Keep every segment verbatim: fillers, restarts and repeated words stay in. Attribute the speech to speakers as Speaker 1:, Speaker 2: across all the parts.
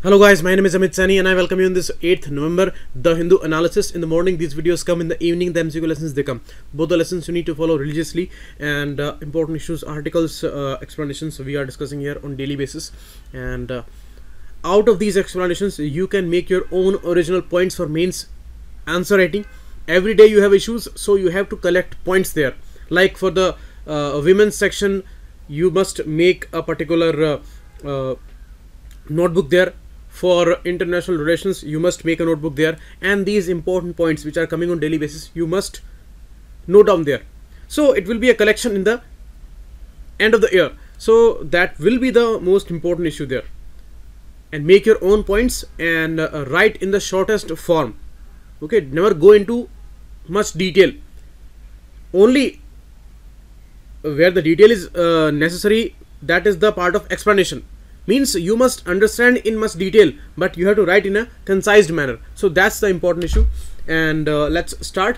Speaker 1: Hello guys, my name is Amit Sani and I welcome you in this eighth November The Hindu analysis. In the morning these videos come, in the evening the M C Q lessons they come. Both the lessons you need to follow religiously, and uh, important issues, articles, uh, explanations we are discussing here on daily basis. And uh, out of these explanations you can make your own original points for mains answer writing. Every day you have issues, so you have to collect points there. Like for the uh, women's section, you must make a particular uh, uh, notebook there. For international relations, you must make a notebook there, and these important points which are coming on daily basis you must note down there. So it will be a collection in the end of the year, so that will be the most important issue there. And make your own points and uh, write in the shortest form. Okay, never go into much detail. Only where the detail is uh, necessary, that is the part of explanation. Means you must understand in much detail, but you have to write in a concise manner. So that's the important issue. And uh, let's start.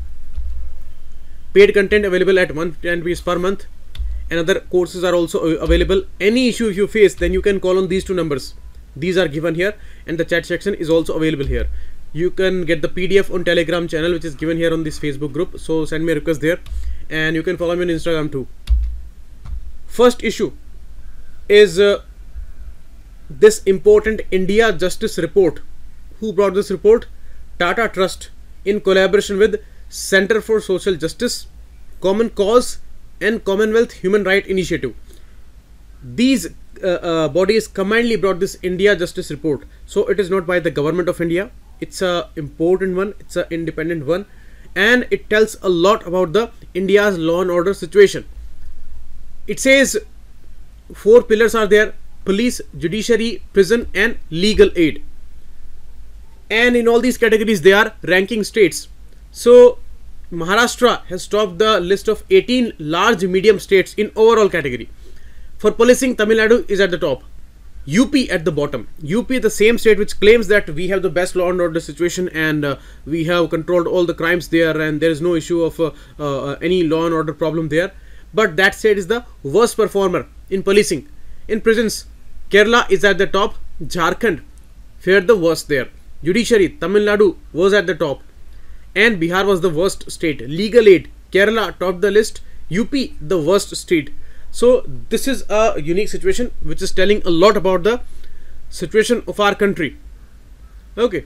Speaker 1: Paid content available at one hundred ten rupees per month, and other courses are also available. Any issue if you face, then you can call on these two numbers. These are given here, and the chat section is also available here. You can get the P D F on Telegram channel, which is given here on this Facebook group. So send me a request there, and you can follow me on Instagram too. First issue is uh, this important India Justice Report. Who brought this report? Tata Trust in collaboration with Center for Social Justice, Common Cause and Commonwealth Human Right Initiative. These uh, uh, bodies combinedly brought this India Justice Report. So it is not by the government of India. It's a important one. It's an independent one, and it tells a lot about the India's law and order situation. It says four pillars are there: police, judiciary, prison and legal aid. And in all these categories they are ranking states. So Maharashtra has topped the list of eighteen large medium states in overall category. For policing, Tamil Nadu is at the top, U P at the bottom. U P, the same state which claims that we have the best law and order situation, and uh, we have controlled all the crimes there, and there is no issue of uh, uh, any law and order problem there. But that state is the worst performer in policing. In prisons, Kerala is at the top, Jharkhand fared the worst there. Judiciary, Tamil Nadu was at the top, and Bihar was the worst state. Legal aid, Kerala topped the list, U P the worst state. So this is a unique situation which is telling a lot about the situation of our country. Okay.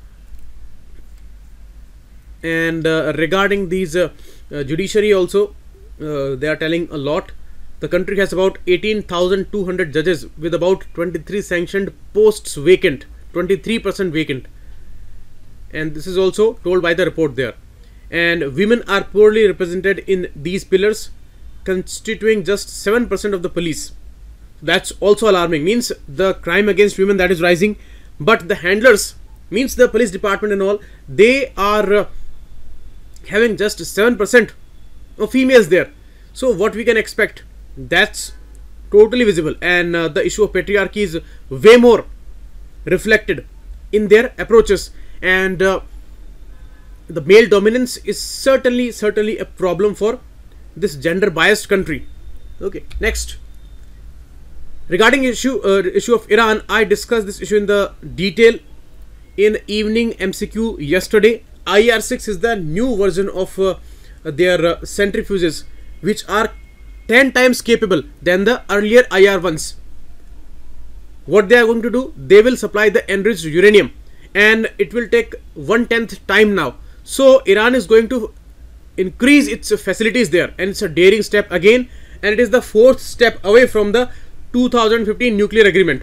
Speaker 1: And uh, regarding these uh, uh, judiciary also, uh, they are telling a lot. The country has about eighteen thousand two hundred judges with about twenty-three sanctioned posts vacant, twenty-three percent vacant. And this is also told by the report there. And women are poorly represented in these pillars, constituting just seven percent of the police. That's also alarming. Means the crime against women, that is rising, but the handlers, means the police department and all, they are uh, having just seven percent of females there. So what we can expect? That's totally visible, and uh, the issue of patriarchy is way more reflected in their approaches, and uh, the male dominance is certainly certainly a problem for this gender biased country. Okay, next, regarding issue uh, issue of Iran, I discussed this issue in the detail in evening M C Q yesterday. I R six is the new version of uh, their uh, centrifuges, which are ten times capable than the earlier I R ones. What they are going to do, they will supply the enriched uranium, and it will take one tenth time now. So Iran is going to increase its facilities there, and it's a daring step again, and it is the fourth step away from the two thousand fifteen nuclear agreement.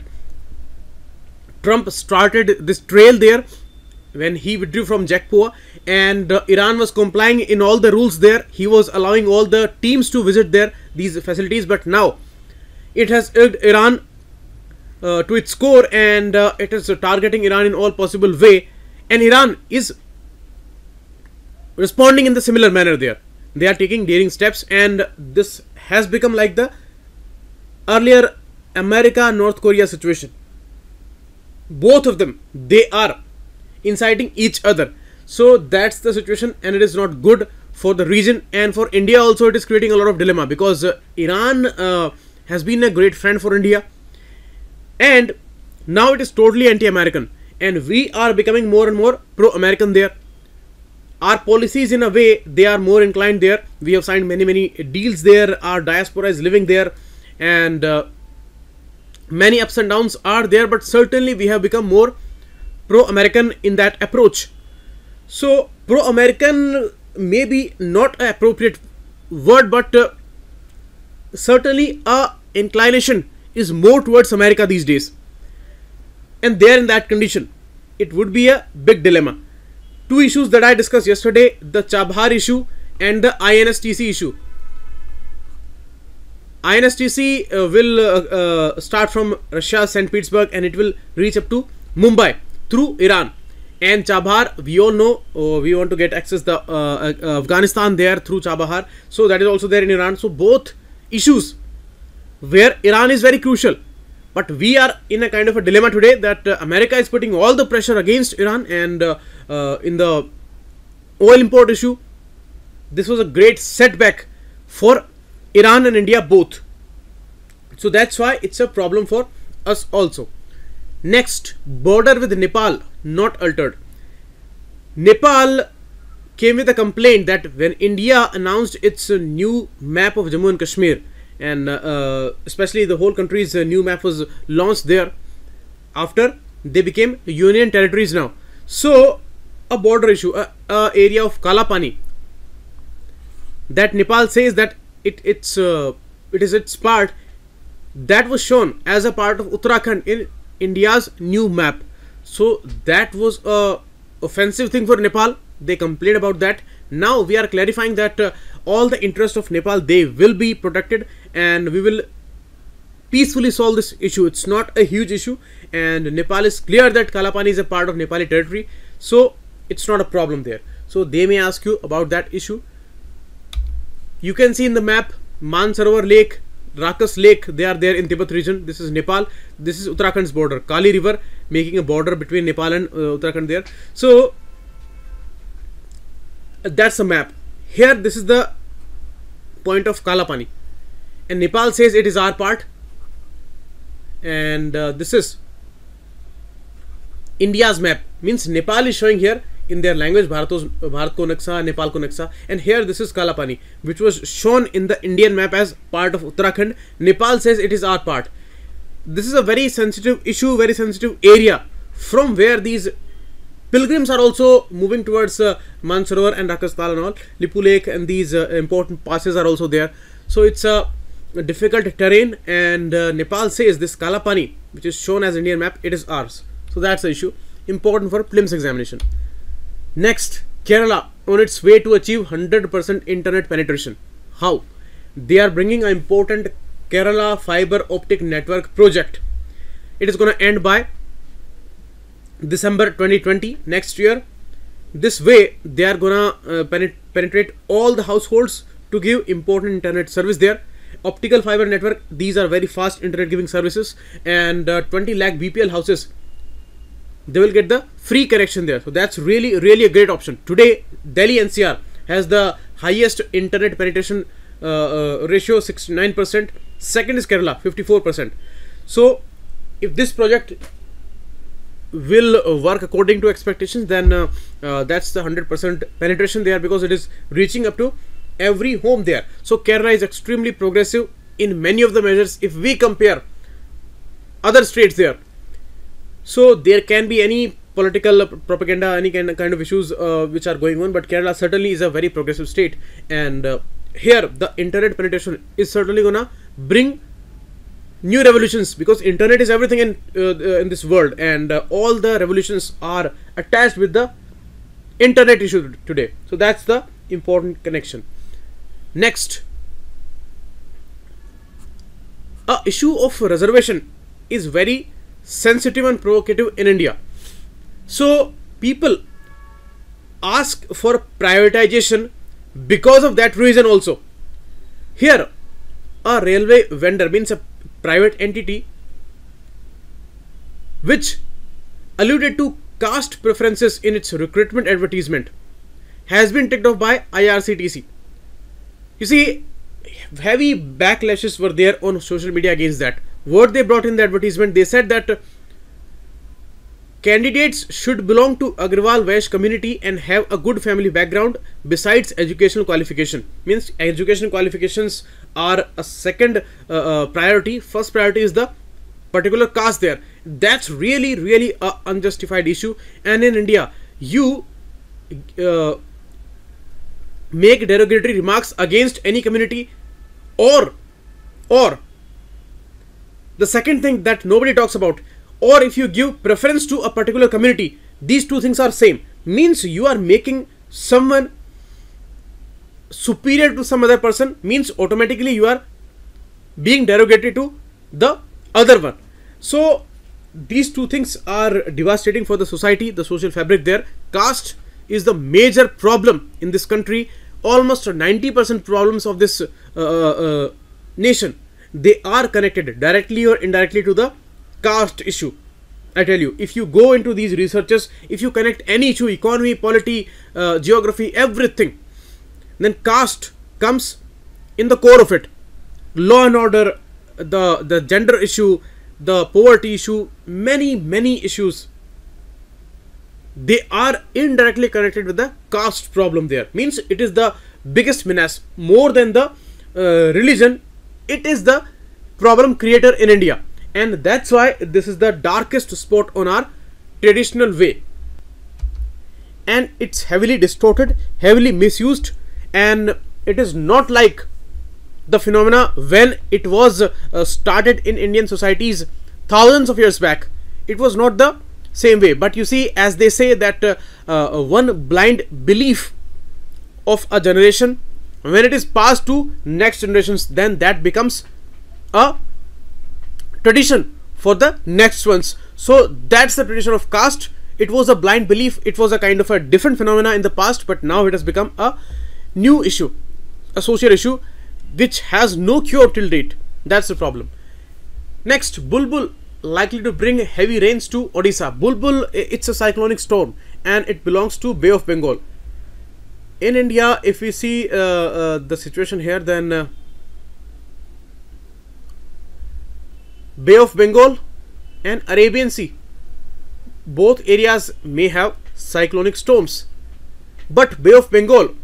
Speaker 1: Trump started this trail there when he withdrew from Jakpua, and uh, Iran was complying in all the rules there. He was allowing all the teams to visit there, these facilities, but now it has urged Iran uh, to its core, and uh, it is uh, targeting Iran in all possible way, and Iran is responding in the similar manner there. They are taking daring steps, and this has become like the earlier America-North Korea situation. Both of them, they are inciting each other. So that's the situation, and it is not good for the region, and for India also it is creating a lot of dilemma, because uh, Iran uh, has been a great friend for India, and Now it is totally anti-American, and we are becoming more and more pro-American there. Our policies, in a way, they are more inclined there. We have signed many many deals there. Our diaspora is living there, and uh, many ups and downs are there, but certainly we have become more pro-American in that approach. So pro-American may be not an appropriate word, but uh, certainly a inclination is more towards America these days, and there in that condition it would be a big dilemma. Two issues that I discussed yesterday, the Chabahar issue and the I N S T C issue. I N S T C uh, will uh, uh, start from Russia, Saint Petersburg, and it will reach up to Mumbai through Iran. And Chabahar, we all know, uh, we want to get access the uh, uh, Afghanistan there through Chabahar, so that is also there in Iran. So both issues where Iran is very crucial, but we are in a kind of a dilemma today that uh, America is putting all the pressure against Iran, and uh, uh, in the oil import issue, this was a great setback for Iran and India both. So that's why it's a problem for us also. Next, border with Nepal not altered. Nepal came with a complaint that when India announced its uh, new map of Jammu and Kashmir, and uh, uh, especially the whole country's uh, new map was launched there after they became union territories now. So a border issue, a, a area of Kala Pani, that Nepal says that it it's uh, it is its part, that was shown as a part of Uttarakhand in India's new map. So that was a offensive thing for Nepal. They complained about that. Now we are clarifying that uh, all the interests of Nepal, they will be protected, and we will peacefully solve this issue. It's not a huge issue, and Nepal is clear that Kalapani is a part of Nepali territory, so it's not a problem there. So they may ask you about that issue. You can see in the map Mansarovar Lake, Rakas Lake, they are there in Tibet region. This is Nepal. This is Uttarakhand's border. Kali River making a border between Nepal and uh, Uttarakhand there. So that's a map. Here this is the point of Kalapani, and Nepal says it is our part, and uh, this is India's map. Means Nepal is showing here in their language Bharatos, Bharat ko Naksha, Nepal ko Naksha, and here this is Kalapani, which was shown in the Indian map as part of Uttarakhand. Nepal says it is our part. This is a very sensitive issue, very sensitive area, from where these pilgrims are also moving towards uh, Mansarovar and Rakastal and all. Lipu Lake and these uh, important passes are also there. So it's a, a difficult terrain, and uh, Nepal says this Kalapani, which is shown as Indian map, it is ours. So that's the issue, important for Prelims examination. Next, Kerala on its way to achieve one hundred percent internet penetration. How? They are bringing an important Kerala fiber optic network project. It is going to end by December twenty twenty, next year. This way they are gonna uh, penet penetrate all the households to give important internet service there. Optical fiber network, these are very fast internet giving services, and uh, twenty lakh B P L houses, they will get the free connection there. So that's really really a great option. Today Delhi N C R has the highest internet penetration uh, uh, ratio, sixty-nine percent. Second is Kerala, fifty-four percent. So if this project will work according to expectations, then uh, uh, that's the one hundred percent penetration there, because it is reaching up to every home there. So Kerala is extremely progressive in many of the measures if we compare other states there. So there can be any political propaganda, any kind of, kind of issues uh, which are going on, but Kerala certainly is a very progressive state, and uh, here the internet penetration is certainly gonna bring new revolutions, because internet is everything in uh, in this world, and uh, all the revolutions are attached with the internet issue today. So that's the important connection. Next, a issue of reservation is very sensitive and provocative in India. So people ask for privatization because of that reason also. Here a railway vendor, means a private entity which alluded to caste preferences in its recruitment advertisement, has been ticked off by I R C T C. You see, heavy backlashes were there on social media against that. What they brought in the advertisement, they said that candidates should belong to Agrawal Vaish community and have a good family background besides educational qualification. Means education qualifications are a second uh, uh, priority. First priority is the particular caste there. That's really really a unjustified issue. And in India, you uh, make derogatory remarks against any community, or or the second thing that nobody talks about, or if you give preference to a particular community, these two things are same. Means you are making someone superior to some other person, means automatically you are being derogatory to the other one. So these two things are devastating for the society, the social fabric there. Caste is the major problem in this country. Almost ninety percent problems of this uh, uh, nation, they are connected directly or indirectly to the caste issue. I tell you, if you go into these researches, if you connect any issue, economy, polity, uh, geography, everything, then caste comes in the core of it. Law and order, the, the gender issue, the poverty issue, many, many issues, they are indirectly connected with the caste problem there. Means it is the biggest menace. More than the uh, religion, it is the problem creator in India. And that's why this is the darkest spot on our traditional way. And it's heavily distorted, heavily misused, and it is not like the phenomena when it was uh, started in Indian societies thousands of years back. It was not the same way. But you see, as they say that uh, uh, one blind belief of a generation, when it is passed to next generations, then that becomes a tradition for the next ones. So that's the tradition of caste. It was a blind belief. It was a kind of a different phenomena in the past, but now it has become a new issue, a social issue which has no cure till date. That's the problem. Next, Bulbul likely to bring heavy rains to Odisha. Bulbul, it's a cyclonic storm and it belongs to Bay of Bengal. In India, if we see uh, uh, the situation here, then uh, Bay of Bengal and Arabian Sea, both areas may have cyclonic storms, but Bay of Bengal,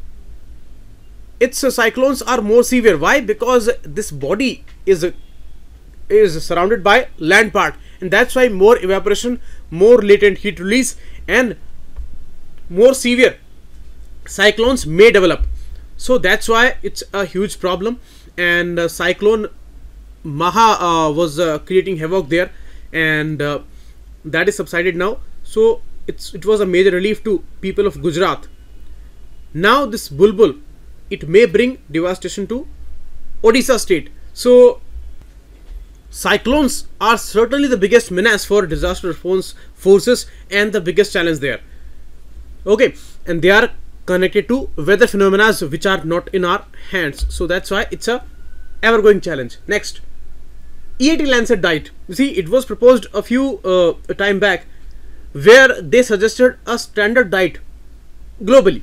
Speaker 1: its uh, cyclones are more severe. Why? Because this body is uh, is surrounded by land part, and that's why more evaporation, more latent heat release, and more severe cyclones may develop. So that's why it's a huge problem. And uh, cyclone Maha uh, was uh, creating havoc there, and uh, that is subsided now. So it's it was a major relief to people of Gujarat. Now this Bulbul, it may bring devastation to Odisha state. So cyclones are certainly the biggest menace for disaster response forces and the biggest challenge there. Okay, and they are connected to weather phenomena which are not in our hands. So that's why it's a ever-going challenge. Next, E I T Lancet diet. You see, it was proposed a few uh, a time back, where they suggested a standard diet globally.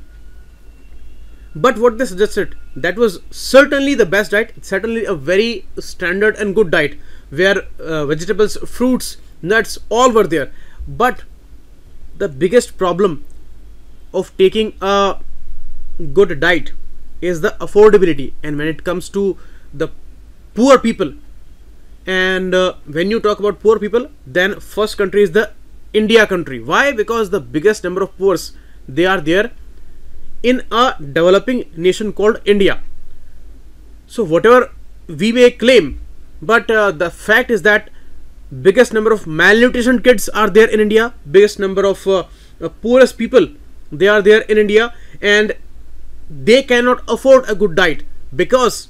Speaker 1: But what they suggested, that was certainly the best diet. It's certainly a very standard and good diet, where uh, vegetables, fruits, nuts, all were there. But the biggest problem of taking a good diet is the affordability. And when it comes to the poor people, and uh, when you talk about poor people, then first country is the India country. Why? Because the biggest number of poor, they are there in a developing nation called India. So whatever we may claim, but uh, the fact is that biggest number of malnutrition kids are there in India, biggest number of uh, uh, poorest people, they are there in India, and they cannot afford a good diet because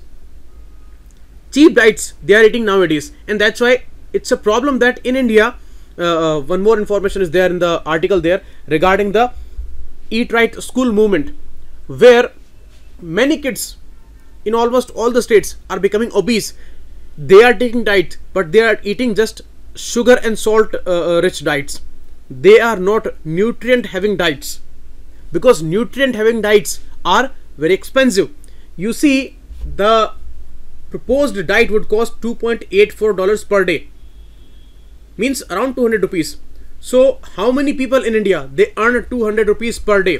Speaker 1: cheap diets they are eating nowadays. And that's why it's a problem that in India, uh, uh, one more information is there in the article there regarding the Eat Right school movement, where many kids in almost all the states are becoming obese. They are taking diet, but they are eating just sugar and salt uh, rich diets. They are not nutrient having diets, because nutrient having diets are very expensive. You see, the proposed diet would cost two point eight four dollars per day, means around two hundred rupees. So how many people in India, they earn two hundred rupees per day?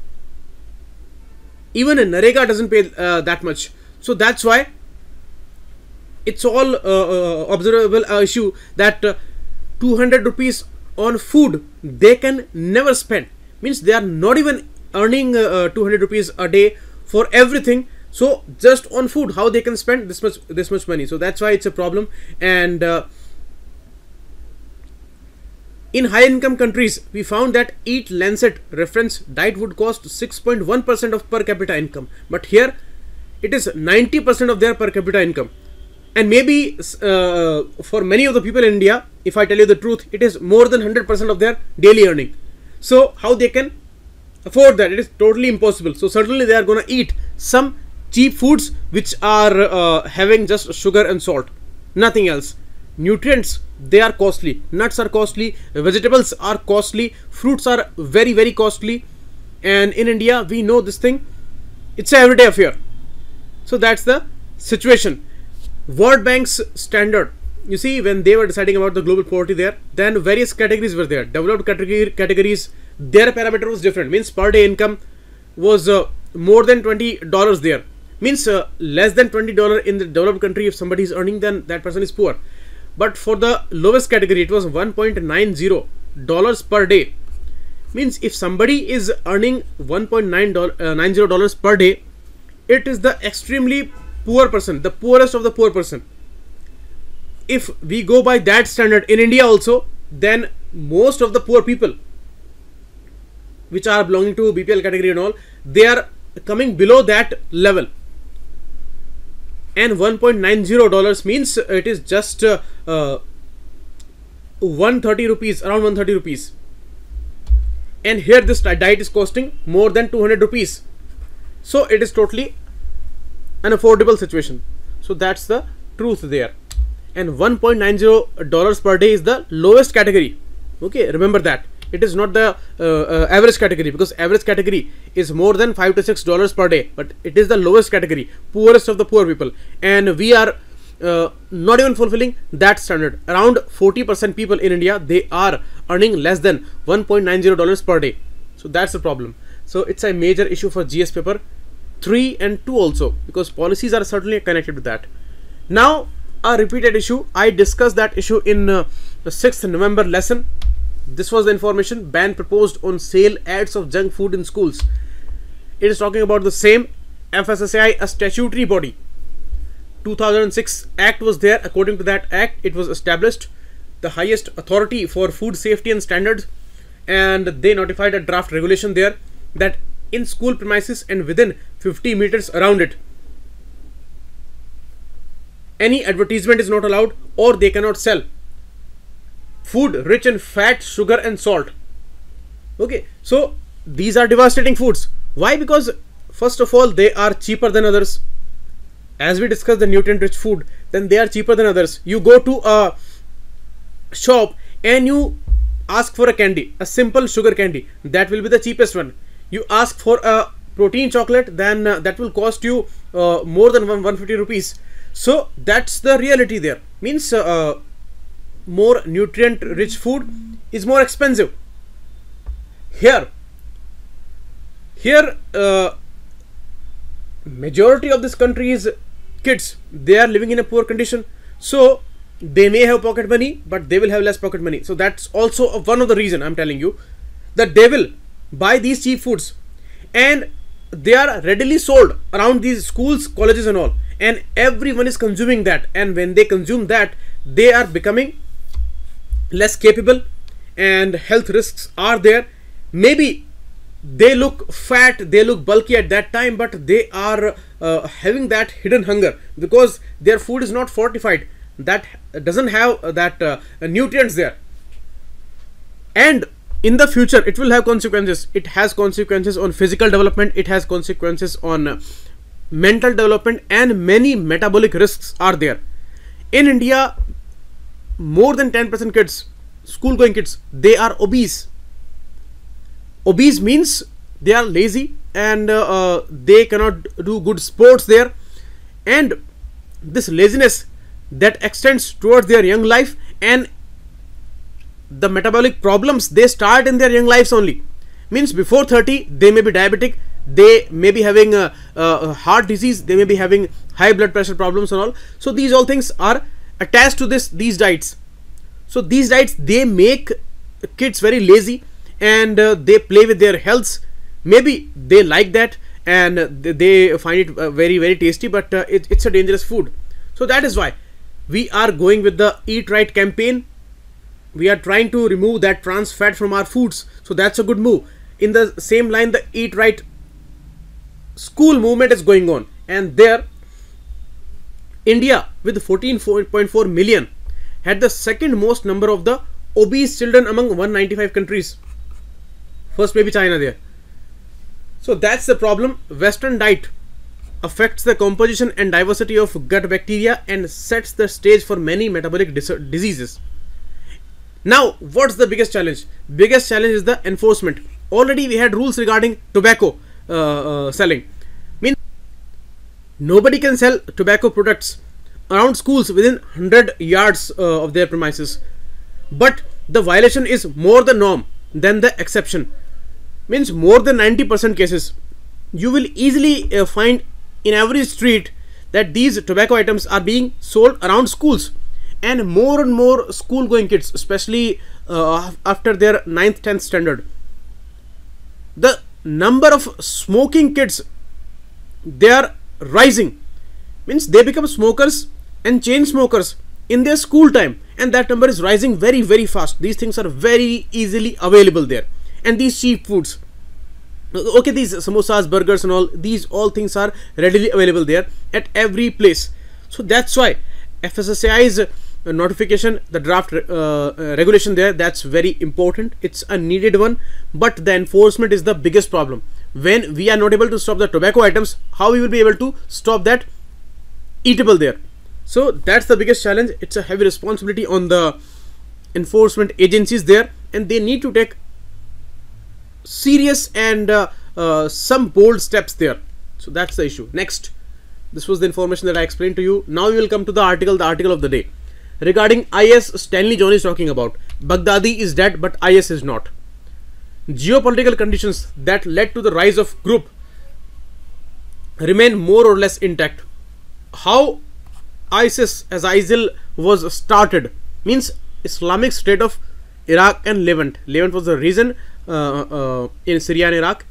Speaker 1: Even in Narega doesn't pay uh, that much. So that's why it's all uh, uh, observable uh, issue that uh, two hundred rupees on food they can never spend. Means they are not even earning uh, two hundred rupees a day for everything. So just on food, how they can spend this much this much money? So that's why it's a problem. And uh, in high income countries, we found that Eat Lancet reference diet would cost six point one percent of per capita income, but here it is ninety percent of their per capita income. And maybe uh, for many of the people in India, if I tell you the truth, it is more than one hundred percent of their daily earning. So how they can afford that? It is totally impossible. So certainly they are going to eat some cheap foods which are uh, having just sugar and salt, nothing else. Nutrients, they are costly. Nuts are costly, vegetables are costly, fruits are very very costly. And in India, we know this thing, it's an everyday affair. So that's the situation. World Bank's standard, you see, when they were deciding about the global poverty there, then various categories were there. Developed category categories, their parameter was different. Means per day income was uh, more than twenty dollars there. Means uh, less than twenty dollars in the developed country, if somebody is earning, then that person is poor. But for the lowest category, it was one point nine zero dollars per day. Means if somebody is earning one point nine zero dollars per day, it is the extremely poor person, the poorest of the poor person. If we go by that standard in India also, then most of the poor people which are belonging to B P L category and all, they are coming below that level. And one point nine zero dollars means it is just uh, uh, one hundred thirty rupees, around one hundred thirty rupees. And here this diet is costing more than two hundred rupees. So it is totally an affordable situation. So that's the truth there. And one point nine zero dollars per day is the lowest category. Okay, remember that. It is not the uh, uh, average category, because average category is more than five to six dollars per day, but it is the lowest category, poorest of the poor people. And we are uh, not even fulfilling that standard. Around forty percent people in India, they are earning less than one point nine zero dollars per day. So that's the problem. So it's a major issue for G S paper three and two also, because policies are certainly connected to that. Now a repeated issue, I discussed that issue in uh, the sixth November lesson. This was the information: ban proposed on sale ads of junk food in schools. It is talking about the same. F S S A I, a statutory body, two thousand six act was there. According to that act, it was established the highest authority for food safety and standards, and they notified a draft regulation there that in school premises and within fifty meters around it, any advertisement is not allowed, or they cannot sell food rich in fat, sugar and salt. Okay, so these are devastating foods. Why? Because first of all, they are cheaper than others. As we discussed the nutrient rich food, then they are cheaper than others. You go to a shop and you ask for a candy, a simple sugar candy, that will be the cheapest one. You ask for a protein chocolate, then uh, that will cost you uh, more than one hundred fifty rupees. So that's the reality there. Means uh, uh, more nutrient rich food is more expensive. Here, here uh, majority of this country is kids. They are living in a poor condition. So they may have pocket money, but they will have less pocket money. So that's also one of the reason I'm telling you that they will buy these cheap foods, and they are readily sold around these schools, colleges and all, and everyone is consuming that. And when they consume that, they are becoming less capable and health risks are there. Maybe they look fat, they look bulky at that time, but they are uh, having that hidden hunger because their food is not fortified, that doesn't have uh, that uh, nutrients there. And in the future it will have consequences. It has consequences on physical development, it has consequences on uh, mental development, and many metabolic risks are there. In India, more than ten percent kids, school going kids, they are obese. Obese means they are lazy and uh, uh, they cannot do good sports there, and this laziness that extends towards their young life, and the metabolic problems, they start in their young lives only. Means before thirty, they may be diabetic, they may be having a, a heart disease, they may be having high blood pressure problems and all. So these all things are attached to this these diets. So these diets, they make kids very lazy, and uh, they play with their health. Maybe they like that and they find it uh, very very tasty, but uh, it, it's a dangerous food. So that is why we are going with the Eat Right campaign. We are trying to remove that trans fat from our foods. So that's a good move. In the same line, the Eat Right school movement is going on, and there India with fourteen point four million had the second most number of the obese children among one hundred ninety-five countries. First maybe China there. So that's the problem. Western diet affects the composition and diversity of gut bacteria and sets the stage for many metabolic dis diseases. Now, what's the biggest challenge? Biggest challenge is the enforcement. Already we had rules regarding tobacco uh, uh, selling. Mean nobody can sell tobacco products around schools within one hundred yards uh, of their premises. But the violation is more the norm than the exception. Means more than ninety percent cases. You will easily uh, find in every street that these tobacco items are being sold around schools. And more and more school going kids, especially uh, after their ninth tenth standard, the number of smoking kids, they are rising. Means they become smokers and chain smokers in their school time, and that number is rising very very fast. These things are very easily available there, and these cheap foods, okay, these samosas, burgers and all, these all things are readily available there at every place. So that's why F S S A I's notification, the draft uh, uh, regulation there, that's very important. It's a needed one, but the enforcement is the biggest problem. When we are not able to stop the tobacco items, how we will be able to stop that eatable there? So that's the biggest challenge. It's a heavy responsibility on the enforcement agencies there, and they need to take serious and uh, uh, some bold steps there. So that's the issue. Next, this was the information that I explained to you. Now we will come to the article, the article of the day. Regarding I A S, Stanley John is talking about Baghdadi is dead but I A S is not. Geopolitical conditions that led to the rise of group remain more or less intact. How ISIS as ISIL was started, means Islamic State of Iraq and Levant. Levant was the region uh, uh, in Syria and Iraq.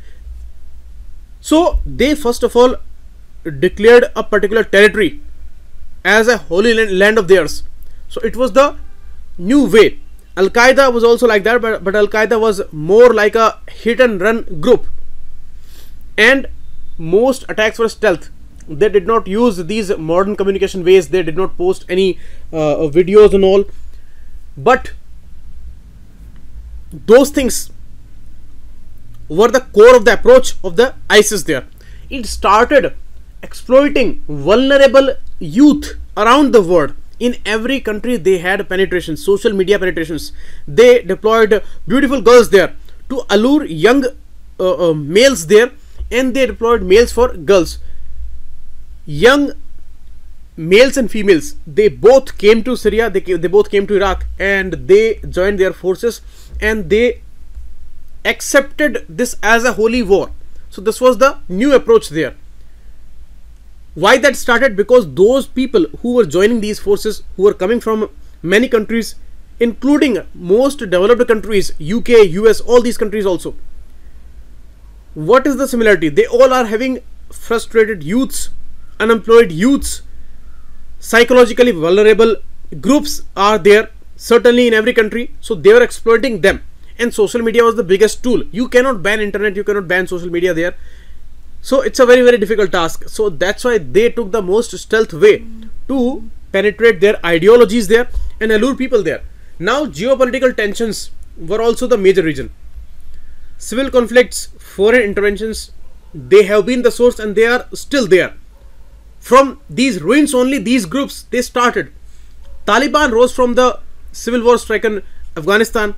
Speaker 1: So they first of all declared a particular territory as a holy land of theirs. So it was the new way. Al-Qaeda was also like that, but, but Al-Qaeda was more like a hit and run group, and most attacks were stealth. They did not use these modern communication ways. They did not post any uh, videos and all, but those things were the core of the approach of the ISIS there. It started exploiting vulnerable youth around the world. In every country they had penetration, social media penetrations. They deployed beautiful girls there to allure young uh, uh, males there, and they deployed males for girls. Young males and females, they both came to Syria, they, came, they both came to Iraq, and they joined their forces, and they accepted this as a holy war. So this was the new approach there. Why that started? Because those people who were joining these forces, who were coming from many countries, including most developed countries, U K, U S, all these countries also. What is the similarity? They all are having frustrated youths, unemployed youths, psychologically vulnerable groups are there, certainly in every country. So they were exploiting them, and social media was the biggest tool. You cannot ban internet, you cannot ban social media there. So it's a very very difficult task. So that's why they took the most stealth way to penetrate their ideologies there and allure people there. Now geopolitical tensions were also the major reason. Civil conflicts, foreign interventions, they have been the source, and they are still there. From these ruins only, these groups, they started. Taliban rose from the civil war stricken Afghanistan,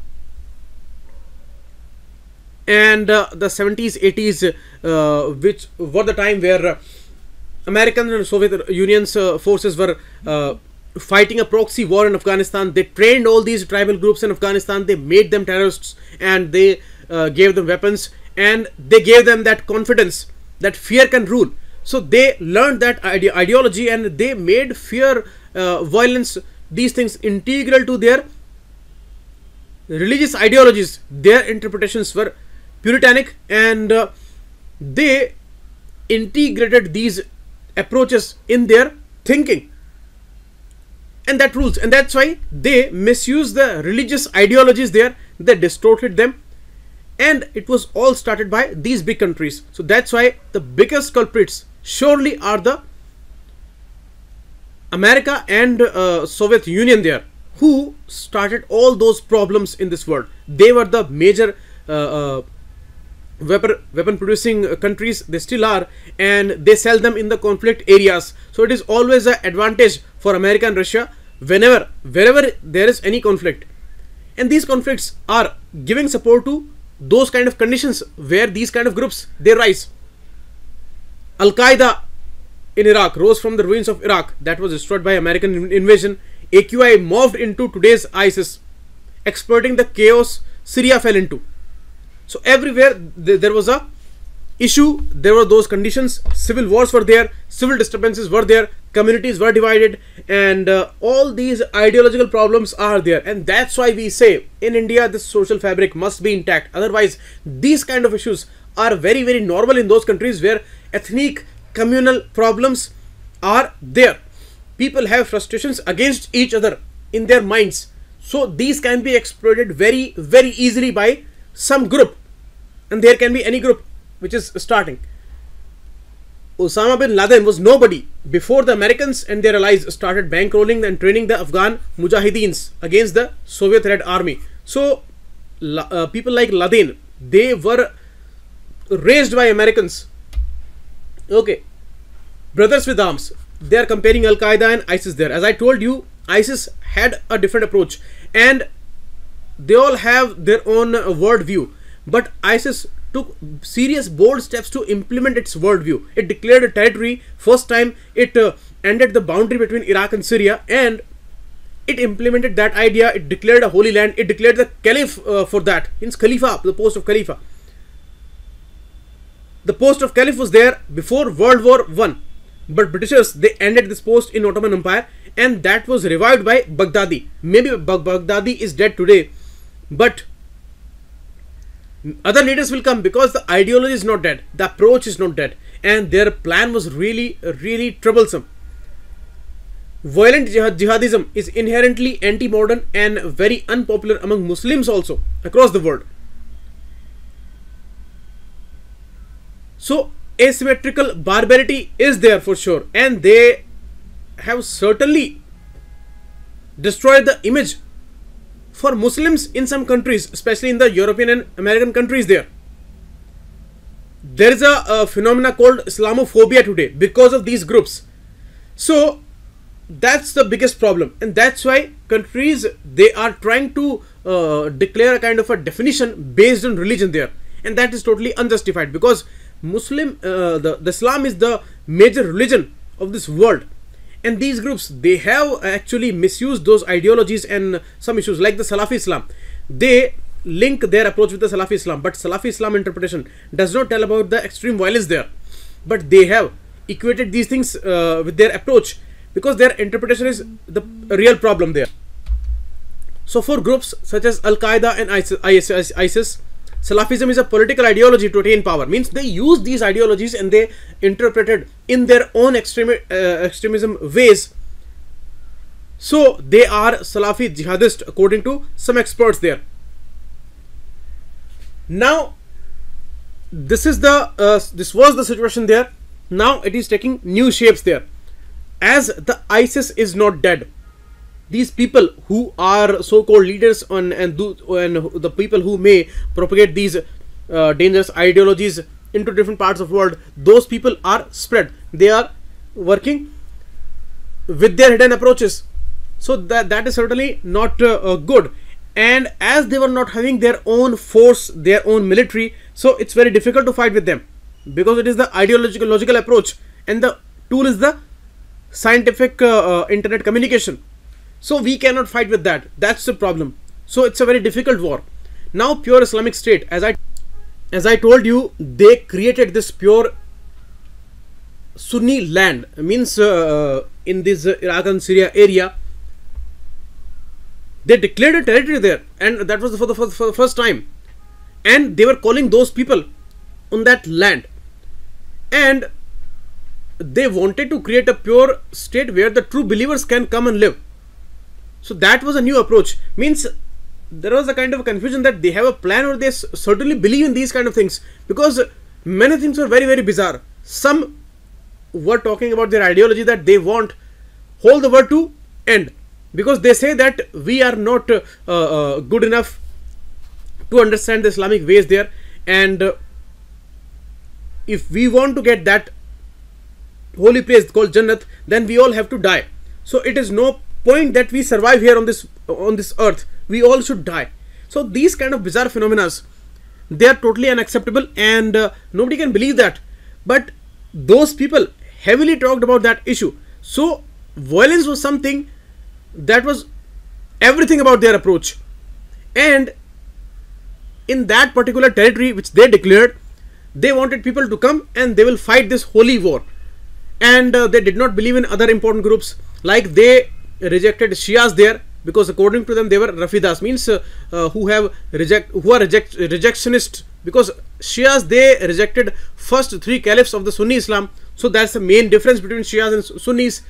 Speaker 1: and uh, the seventies, eighties, uh, which were the time where uh, American and Soviet Union's uh, forces were uh, fighting a proxy war in Afghanistan. They trained all these tribal groups in Afghanistan. They made them terrorists, and they uh, gave them weapons, and they gave them that confidence that fear can rule. So they learned that ide ideology, and they made fear, uh, violence, these things integral to their religious ideologies. Their interpretations were puritanic, and uh, they integrated these approaches in their thinking. And that rules, and that's why they misused the religious ideologies there. They distorted them, and it was all started by these big countries. So that's why the biggest culprits surely are the America and uh, Soviet Union there, who started all those problems in this world. They were the major uh, uh, weapon weapon producing countries. They still are, and they sell them in the conflict areas. So it is always an advantage for America and Russia whenever wherever there is any conflict, and these conflicts are giving support to those kind of conditions where these kind of groups they rise. Al-Qaeda in Iraq rose from the ruins of Iraq that was destroyed by American invasion. A Q I morphed into today's ISIS, exploiting the chaos Syria fell into. So everywhere th there was a issue, there were those conditions, civil wars were there, civil disturbances were there, communities were divided, and uh, all these ideological problems are there. And that's why we say in India this social fabric must be intact. Otherwise these kind of issues are very very normal in those countries where ethnic communal problems are there. People have frustrations against each other in their minds, so these can be exploited very very easily by some group, and there can be any group which is starting. Osama bin Laden was nobody before the Americans and their allies started bankrolling and training the Afghan Mujahideens against the Soviet Red Army. So uh, people like Laden, they were raised by Americans. Okay, brothers with arms, they are comparing Al-Qaeda and ISIS there. As I told you, ISIS had a different approach, and they all have their own uh, world view, but ISIS took serious bold steps to implement its worldview. It declared a territory. First time it uh, ended the boundary between Iraq and Syria, and it implemented that idea. It declared a holy land. It declared the caliph uh, for that. Hence Khalifa, the post of Khalifa. The post of caliph was there before World War One, but Britishers, they ended this post in Ottoman Empire, and that was revived by Baghdadi. Maybe Baghdadi is dead today, but other leaders will come because the ideology is not dead, the approach is not dead, and their plan was really really troublesome. Violent jihad, jihadism is inherently anti-modern and very unpopular among Muslims also across the world. So asymmetrical barbarity is there for sure, and they have certainly destroyed the image for Muslims in some countries, especially in the European and American countries there. There is a, a phenomena called Islamophobia today because of these groups. So that's the biggest problem, and that's why countries, they are trying to uh, declare a kind of a definition based on religion there, and that is totally unjustified because Muslim, uh, the, the Islam is the major religion of this world. And these groups, they have actually misused those ideologies and some issues like the Salafi Islam. They link their approach with the Salafi Islam, but Salafi Islam interpretation does not tell about the extreme violence there. But they have equated these things uh, with their approach because their interpretation is the real problem there. So for groups such as Al-Qaeda and ISIS, ISIS, Salafism is a political ideology to attain power. Means they use these ideologies and they interpreted in their own extreme, uh, extremism ways. So they are Salafi jihadist according to some experts there. Now this is the uh, this was the situation there. Now it is taking new shapes there, as the ISIS is not dead. These people who are so-called leaders on and do and the people who may propagate these uh, dangerous ideologies into different parts of the world, those people are spread. They are working with their hidden approaches. So that that is certainly not uh, uh, good. And as they were not having their own force, their own military, so it's very difficult to fight with them because it is the ideological logical approach, and the tool is the scientific uh, uh, internet communication. So we cannot fight with that. That's the problem. So it's a very difficult war. Now pure Islamic State, as I as I told you, they created this pure Sunni land, means uh, in this uh, Iraq and Syria area. They declared a territory there, and that was for the, for the, for the first time. And they were calling those people on that land, and they wanted to create a pure state where the true believers can come and live. So that was a new approach. Means there was a kind of a confusion that they have a plan, or they certainly believe in these kind of things, because many things were very very bizarre. Some were talking about their ideology that they want whole the world to end, because they say that we are not uh, uh, good enough to understand the Islamic ways there, and uh, if we want to get that holy place called Jannat, then we all have to die. So it is no point that we survive here on this on this earth. We all should die. So these kind of bizarre phenomena, they are totally unacceptable, and uh, nobody can believe that. But those people heavily talked about that issue. So violence was something that was everything about their approach. And in that particular territory which they declared, they wanted people to come and they will fight this holy war. And uh, they did not believe in other important groups, like they rejected Shias there, because according to them they were Rafidas, means uh, uh, who have reject who are reject rejectionist, because Shias, they rejected first three caliphs of the Sunni Islam. So that's the main difference between Shias and Sunnis.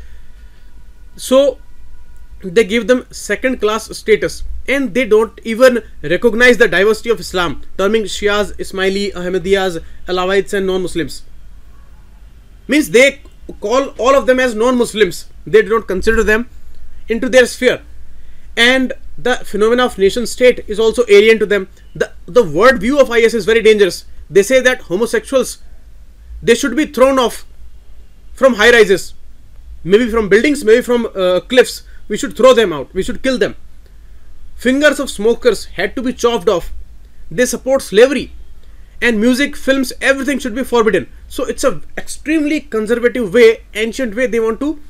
Speaker 1: So they give them second class status, and they don't even recognize the diversity of Islam, terming Shias Ismaili, Ahmadiyas, Alawites and non-Muslims. Means they call all of them as non-Muslims. They do not consider them into their sphere. And the phenomena of nation state is also alien to them. The, the word view of I A S is very dangerous. They say that homosexuals, they should be thrown off from high rises, maybe from buildings, maybe from uh, cliffs. We should throw them out. We should kill them. Fingers of smokers had to be chopped off. They support slavery. And music, films, everything should be forbidden. So it's a extremely conservative way, ancient way they want to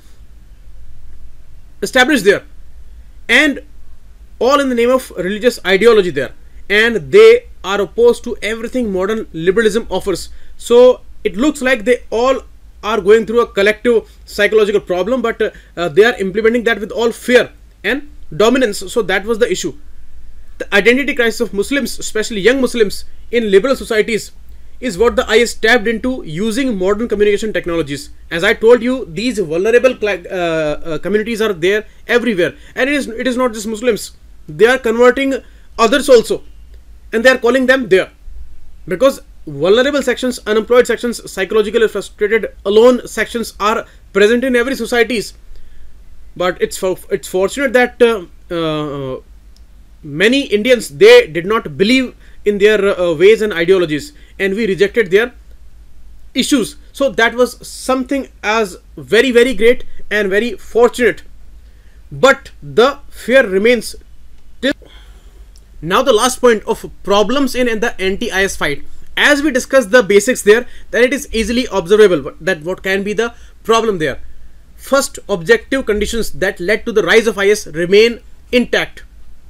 Speaker 1: establish there. And all in the name of religious ideology there. And they are opposed to everything modern liberalism offers. So it looks like they all are going through a collective psychological problem, but uh, uh, they are implementing that with all fear and dominance. So that was the issue. The identity crisis of Muslims, especially young Muslims in liberal societies, is what the I A S tapped into using modern communication technologies. As I told you, these vulnerable uh, uh, communities are there everywhere, and it is it is not just Muslims. They are converting others also, and they are calling them there, because vulnerable sections, unemployed sections, psychologically frustrated, alone sections are present in every societies. But it's for, it's fortunate that uh, uh, many Indians, they did not believe in their uh, ways and ideologies, and we rejected their issues. So that was something as very very great and very fortunate. But the fear remains till now. The last point of problems in, in the anti-I A S fight, as we discussed the basics there, that it is easily observable that what can be the problem there. First, objective conditions that led to the rise of I A S remain intact,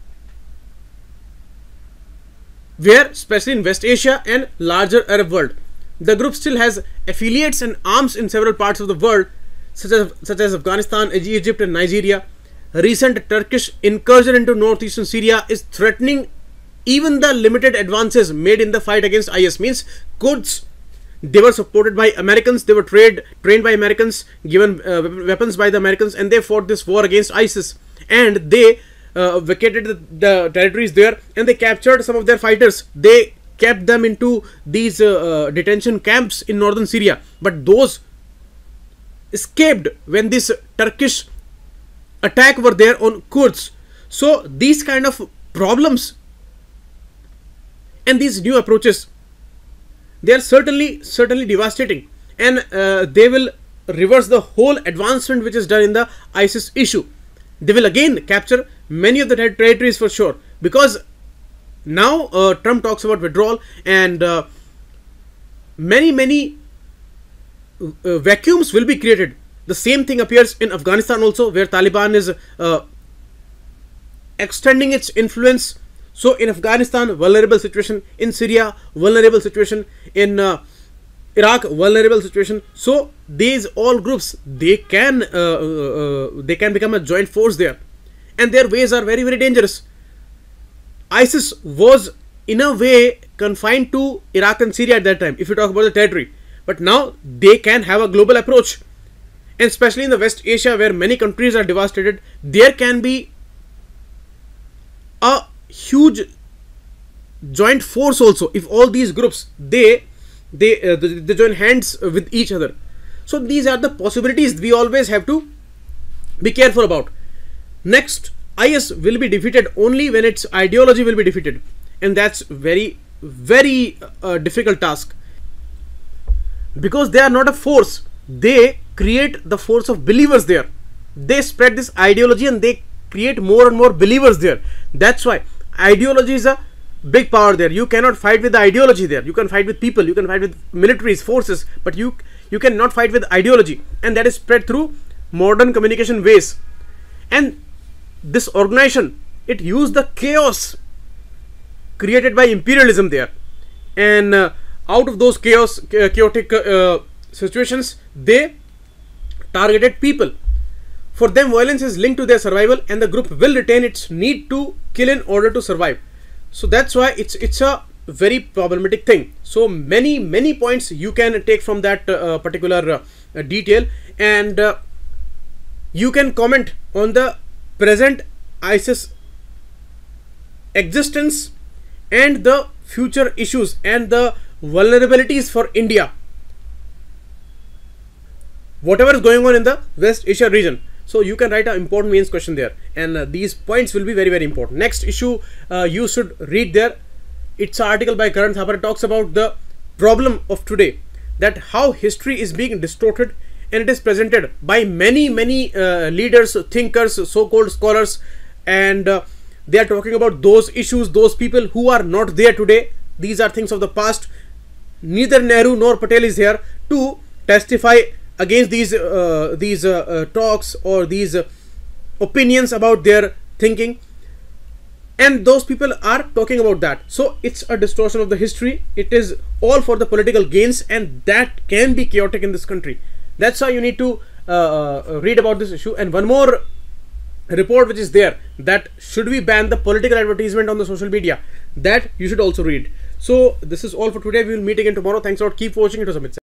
Speaker 1: where especially in West Asia and larger Arab world, the group still has affiliates and arms in several parts of the world, such as such as Afghanistan, Egypt and Nigeria. Recent Turkish incursion into northeastern Syria is threatening even the limited advances made in the fight against I A S. Means Kurds, they were supported by Americans, they were trained trained by Americans, given uh, weapons by the Americans, and they fought this war against ISIS, and they uh, vacated the, the territories there, and they captured some of their fighters. They kept them into these uh, uh, detention camps in northern Syria, but those escaped when this Turkish attack were there on Kurds. So these kind of problems and these new approaches, they are certainly certainly devastating, and uh, they will reverse the whole advancement which is done in the ISIS issue. They will again capture many of the ter territories for sure, because now uh, Trump talks about withdrawal, and uh, many many uh, vacuums will be created. The same thing appears in Afghanistan also, where Taliban is uh, extending its influence. So in Afghanistan, vulnerable situation. In Syria, vulnerable situation. In uh, Iraq, vulnerable situation. So these all groups, they can uh, uh, they can become a joint force there, and their ways are very very dangerous. ISIS was in a way confined to Iraq and Syria at that time, if you talk about the territory, but now they can have a global approach, and especially in the West Asia, where many countries are devastated, there can be a huge joint force also if all these groups they they, uh, they they join hands with each other. So these are the possibilities we always have to be careful about. Next, I S will be defeated only when its ideology will be defeated, and that's very very uh, difficult task, because they are not a force. They create the force of believers there. They spread this ideology and they create more and more believers there. That's why ideology is a big power there. You cannot fight with the ideology there. You can fight with people, you can fight with militaries, forces, but you you cannot fight with ideology, and that is spread through modern communication ways. And this organization, it used the chaos created by imperialism there, and uh, out of those chaos uh, chaotic uh, situations, they targeted people. For them, violence is linked to their survival, and the group will retain its need to kill in order to survive. So that's why it's it's a very problematic thing. So many many points you can take from that uh, particular uh, detail, and uh, you can comment on the present ISIS existence and the future issues and the vulnerabilities for India, whatever is going on in the West Asia region. So you can write an important mains question there, and uh, these points will be very very important. Next issue uh, you should read there. It's an article by Karan Thapar. It talks about the problem of today, that how history is being distorted, and it is presented by many many uh, leaders, thinkers, so-called scholars, and uh, they are talking about those issues, those people who are not there today. These are things of the past. Neither Nehru nor Patel is here to testify against these uh, these uh, uh, talks or these uh, opinions about their thinking, and those people are talking about that. So it's a distortion of the history. It is all for the political gains, and that can be chaotic in this country. That's why you need to uh, uh, read about this issue. And one more report which is there, that should we ban the political advertisement on the social media, that you should also read. So this is all for today. We will meet again tomorrow. Thanks a lot. Keep watching. It was Amit.